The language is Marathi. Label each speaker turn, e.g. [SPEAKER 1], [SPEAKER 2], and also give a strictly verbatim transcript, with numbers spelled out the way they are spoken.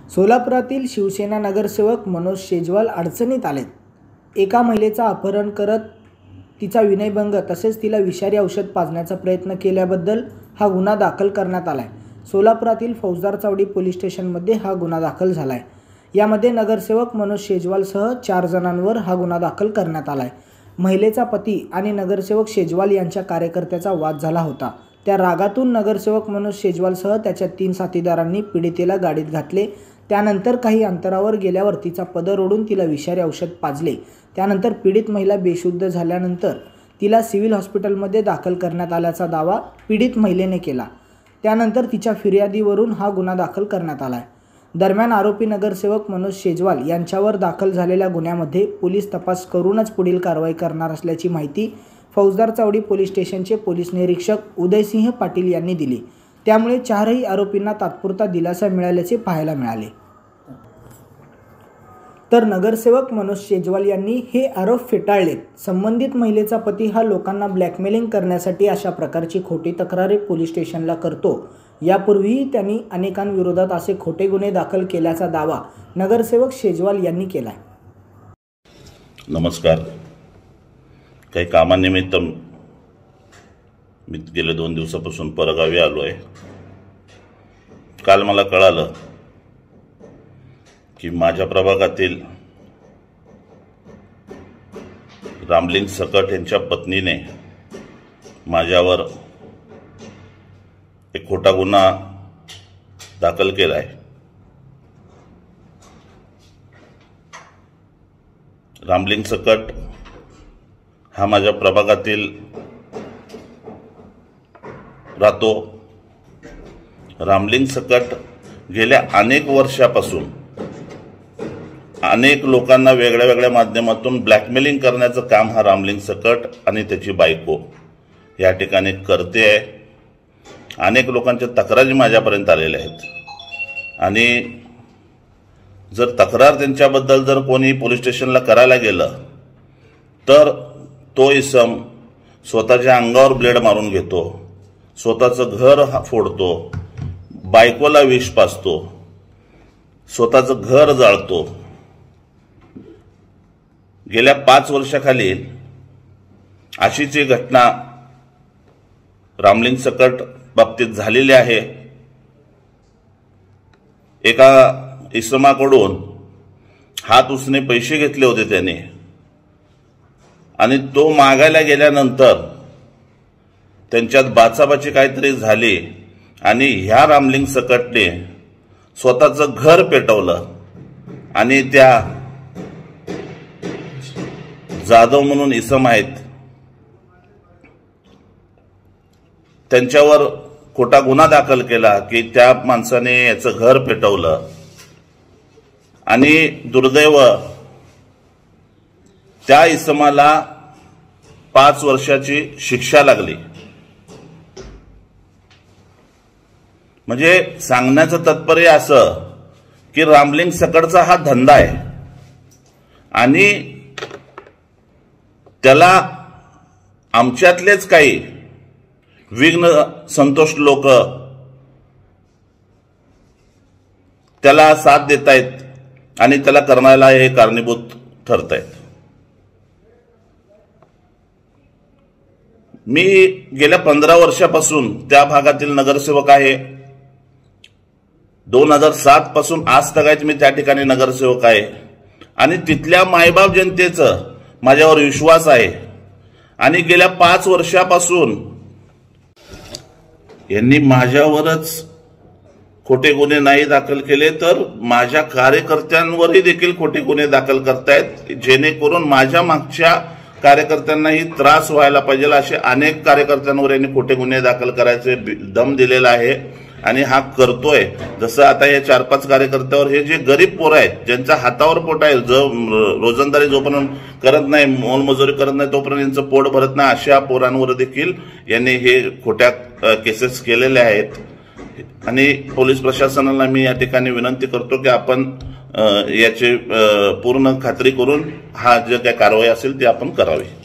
[SPEAKER 1] सोलापुरातील शिवसेना नगरसेवक मनोज शेजवाल अडचणीत आलेत। एका महिलेचा अपहरण करत तिचा विनयभंग तसेच तिला विषारी औषध पाजण्याचा प्रयत्न केल्याबद्दल हा गुन्हा दाखल करण्यात आलाय। सोलापुरातील फौजदार चावडी पोलीस स्टेशनमध्ये हा गुन्हा दाखल झालाय। यामध्ये नगरसेवक मनोज शेजवालसह चार जणांवर हा गुन्हा दाखल करण्यात आलाय। महिलेचा पती आणि नगरसेवक शेजवाल यांच्या कार्यकर्त्याचा वाद झाला होता। त्या रागातून नगरसेवक मनोज शेजवालसह त्याच्या तीन साथीदारांनी पीडितेला गाडीत घातले। त्यानंतर काही अंतरावर गेल्यावर तिचा पदर ओढून तिला विषारी औषध पाजले। त्यानंतर पीडित महिला बेशुद्ध झाल्यानंतर तिला सिव्हिल हॉस्पिटलमध्ये दाखल करण्यात आल्याचा दावा पीडित महिलेने केला। त्यानंतर तिच्या फिर्यादीवरून हा गुन्हा दाखल करण्यात आलाय। दरम्यान आरोपी नगरसेवक मनोज शेजवाल यांच्यावर दाखल झालेल्या गुन्ह्यामध्ये पोलीस तपास करूनच पुढील कारवाई करणार असल्याची माहिती फौजदार चावडी पोलीस स्टेशनचे पोलीस निरीक्षक उदयसिंह पाटील यांनी दिली। त्यामुळे चारही आरोपींना तात्पुरता दिलासा मिळाल्याचे पाहायला मिळाले। तर नगरसेवक मनोज शेजवाल यांनी हे आरोप फेटाळलेत। संबंधित महिलेचा पती हा लोकांना ब्लॅकमेलिंग करण्यासाठी अशा प्रकारची खोटी तक्रारी पोलीस स्टेशनला करतो। यापूर्वीही त्यांनी अनेकांविरोधात असे खोटे गुन्हे दाखल केल्याचा दावा नगरसेवक शेजवाल यांनी केलाय।
[SPEAKER 2] नमस्कार। काही कामानिमित्त मी गेल्या दोन दिवसापासून परगावी आलो आहे। काल मला कळालं की माझ्या प्रभागातील रामलिंग सकट यांच्या पत्नीने माझ्यावर एक खोटा गुन्हा दाखल केला आहे। रामलिंग सकट हा माझ्या प्रभागातील राहतो। रामलिंग सकट गेल्या अनेक वर्षापासून अनेक लोकांना वेगळ्या वेगळ्या माध्यमातून ब्लॅकमेलिंग करण्याचं काम हा रामलिंग सकट आणि त्याची बायको या ठिकाणी करते आहे। अनेक लोकांच्या तक्रारी माझ्यापर्यंत आलेल्या आहेत आणि जर तक्रार त्यांच्याबद्दल जर कोणी पोलीस स्टेशनला करायला गेलं तर तो इसम स्वतःच्या अंगावर ब्लेड मारून घेतो, स्वतःचं घर फोडतो, बायकोला विष पाजतो, स्वतःचं घर जाळतो। गेल्या पाच वर्षाखाली अशीच एक घटना रामलिंग सकट बाबतीत झालेली आहे। एका इसमाकडून हात उसने पैसे घेतले होते त्याने आणि तो मागायला गेल्यानंतर त्यांच्यात बाचाबाची काहीतरी झाली आणि ह्या रामलिंग सकटने स्वतःचं घर पेटवलं आणि त्या जाधव म्हणून इसम आहेत त्यांच्यावर खोटा गुन्हा दाखल केला की त्या माणसाने याचं घर पेटवलं आणि दुर्दैव त्या इसमाला पाच वर्षाची शिक्षा लागली। म्हणजे सांगण्याचं तात्पर्य असं की रामलिंग सकटचा हा धंदा आहे आणि त्याला आमच्यातलेच काही विघ्न संतोष लोक त्याला साथ देत आहेत आणि त्याला करण्याला हे कारणीभूत ठरत आहेत। मी गेल्या पंधरा वर्षापासून त्या भागातील नगरसेवक आहे। दोन हजार सात पासून आज तक मी त्या ठिकाणी नगरसेवक आहे आणि तिथल्या मायबाप जनतेचं माझ्यावर विश्वास आहे आणि गेल्या पाच वर्षापासून यांनी माझ्यावरच खोटे गुन्हे नाही दाखल केले तर माझ्या कार्यकर्त्यांवरही देखील खोटे गुन्हे दाखल करतायत, जेणेकरून माझ्या मागच्या कार्यकर्त्यांनाही त्रास व्हायला पाहिजे असे अनेक कार्यकर्त्यांवर यांनी खोटे गुन्हे दाखल करायचे दम दिलेला आहे आणि हा करतोय। जसं आता हे चार पाच कार्यकर्त्यावर हे जे गरीब पोरं आहेत ज्यांच्या हातावर पोट आहे, जो रोजंदारी जोपर्यंत करत नाही, मोलमजुरी करत नाही तोपर्यंत यांचं पोट भरत नाही, अशा पोरांवर देखील यांनी हे खोट्या केसेस केलेल्या आहेत। आणि पोलीस प्रशासनाला मी या ठिकाणी विनंती करतो की आपण याची पूर्ण खात्री करून हा जे काही कारवाई असेल ती आपण करावी।